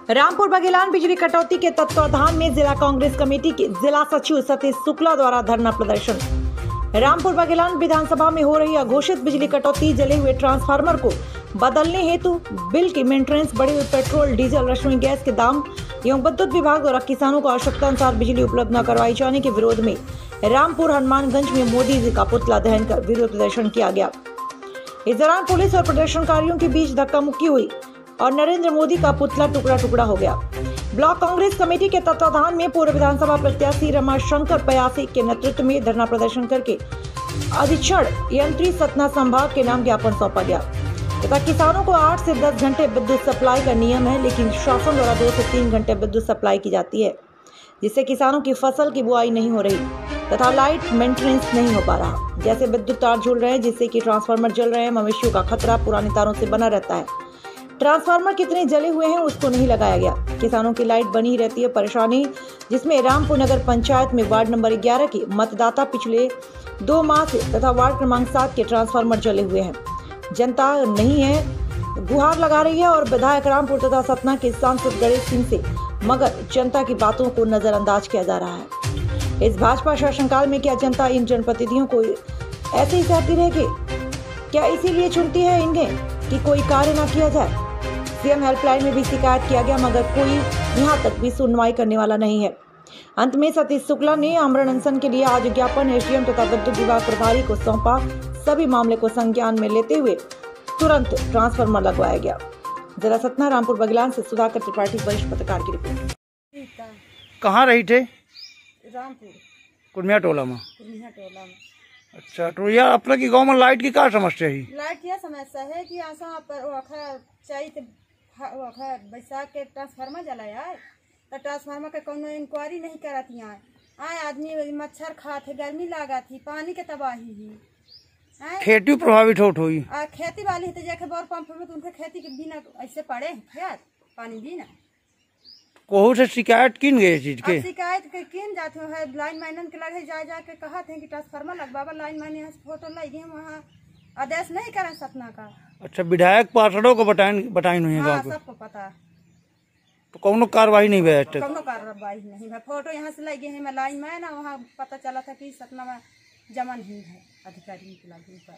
रामपुर बघेलान बिजली कटौती के तत्वावधान में जिला कांग्रेस कमेटी के जिला सचिव सतीश शुक्ला द्वारा धरना प्रदर्शन। रामपुर बघेलान विधानसभा में हो रही अघोषित बिजली कटौती, जले हुए ट्रांसफार्मर को बदलने हेतु बिल की मेंटेनेंस, बढ़े हुए पेट्रोल डीजल रसोई गैस के दाम एवं विद्युत विभाग द्वारा किसानों को आवश्यकता अनुसार बिजली उपलब्ध न करवाई जाने के विरोध में रामपुर हनुमानगंज में मोदी जी का पुतला दहन कर विरोध प्रदर्शन किया गया। इस दौरान पुलिस और प्रदर्शनकारियों के बीच धक्का मुक्की हुई और नरेंद्र मोदी का पुतला टुकड़ा टुकड़ा हो गया। ब्लॉक कांग्रेस कमेटी के तत्वाधान में पूर्व विधानसभा प्रत्याशी रमाशंकर पयासी के नेतृत्व में धरना प्रदर्शन करके अधीक्षण यंत्री सतना संभाग के नाम ज्ञापन सौंपा गया तथा किसानों को 8 से 10 घंटे विद्युत सप्लाई का नियम है, लेकिन शासन द्वारा 2 से 3 घंटे विद्युत सप्लाई की जाती है, जिससे किसानों की फसल की बुआई नहीं हो रही तथा लाइट मेंटेनेंस नहीं हो पा रहा। जैसे विद्युत तार झूल रहे हैं, जिससे कि ट्रांसफार्मर जल रहे हैं, मवेशियों का खतरा पुरानी तारों से बना रहता है। ट्रांसफार्मर कितने जले हुए हैं उसको नहीं लगाया गया। किसानों की लाइट बनी रहती है परेशानी, जिसमें रामपुर नगर पंचायत में वार्ड नंबर 11 के मतदाता पिछले 2 माह से तथा वार्ड क्रमांक 7 के ट्रांसफार्मर जले हुए हैं। जनता नहीं है, गुहार लगा रही है और विधायक रामपुर तथा सतना के सांसद गणेश सिंह से, मगर जनता की बातों को नजरअंदाज किया जा रहा है। इस भाजपा शासनकाल में क्या जनता इन जनप्रतिनिधियों को ऐसे ही चाहती रहेगी? क्या इसीलिए चुनती है इन्हें कि कोई कार्य न किया जाए? सीएम हेल्पलाइन में भी शिकायत किया गया, मगर कोई यहाँ तक भी सुनवाई करने वाला नहीं है। अंत में सतीश शुक्ला ने आमरण अनशन के लिए आज ज्ञापन एसडीएम तथा विद्युत विभाग प्रभारी को सौंपा। सभी मामले को संज्ञान में लेते हुए तुरंत ट्रांसफार्मर लगवाया गया। जिला सतना रामपुर बघेलान से सुधाकर त्रिपाठी, वरिष्ठ पत्रकार की रिपोर्ट। कहाँ रही थे? रामपुर कुर्मिया टोला में। अच्छा, तो यार अपना की गांव में लाइट की क्या समस्या है? लाइट की समस्या है कि आसा पर चाहिए बैसाख के ट्रांसफार्मर जलाया है, तो ट्रांसफार्मर के कोनो इंक्वायरी नहीं करती है। आए आदमी मच्छर खाते, गर्मी लगा थी, पानी के तबाही ही, खेती प्रभावित हुई। खेती वाली तो जाके बोर पंप में, तो उनके खेती के बिना ऐसे पड़े खेत पानी बिना। कोहू से शिकायत किन गए चीज के? शिकायत के किन जाते है, लाइन मैनन के लगे जाके कहा थे कि ट्रांसफार्मर लगवावा, लाइन मैन यहाँ फोटो लगे वहाँ आदेश नहीं करें सतना का। अच्छा, विधायक पार्षदों को बताई नहीं है? सबको पता, तो कौनो कार्रवाई नहीं हुई? कौनो कार्रवाई नहीं है। फोटो यहाँ से लगे है, मैं लाइन में ना वहाँ पता चला था कि सतना में जमा नहीं है अधिकारी के लगे पर।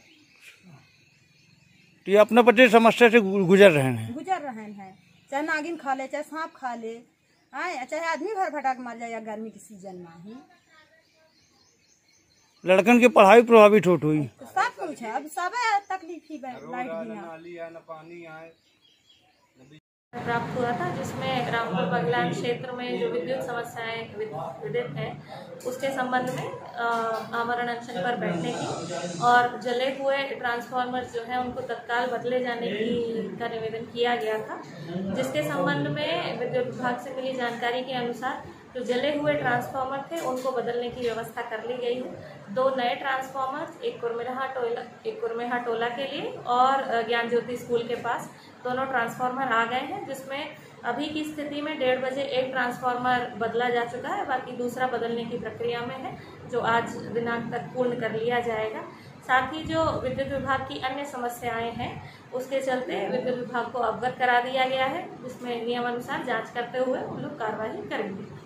तो ये अपने पति समस्या से गुजर रहे हैं, चाहे नागिन खा ले, चाहे सांप खा ले, चाहे आदमी भर भटाक मर जाए, या गर्मी के सीजन में ही लड़कन की पढ़ाई प्रभावित हुई। तो सब कुछ है, अब सब तकलीफ ही लाइट प्राप्त हुआ था, जिसमें रामपुर बघेलान क्षेत्र में जो विद्युत समस्याएं विदित हैं उसके संबंध में आमरण अनशन पर बैठने की और जले हुए ट्रांसफार्मर जो है उनको तत्काल बदले जाने का निवेदन किया गया था, जिसके संबंध में विद्युत विभाग से मिली जानकारी के अनुसार जो जले हुए ट्रांसफार्मर थे उनको बदलने की व्यवस्था कर ली गई है। 2 नए ट्रांसफार्मर, एक कुर्मेहा टोला के लिए और ज्ञान ज्योति स्कूल के पास दोनों ट्रांसफार्मर आ गए हैं, जिसमें अभी की स्थिति में 1:30 बजे एक ट्रांसफार्मर बदला जा चुका है, बाकी दूसरा बदलने की प्रक्रिया में है, जो आज दिनांक तक पूर्ण कर लिया जाएगा। साथ ही जो विद्युत विभाग की अन्य समस्याएं हैं उसके चलते विद्युत विभाग को अवगत करा दिया गया है, जिसमें नियमानुसार जांच करते हुए उन लोग कार्रवाई करेंगे।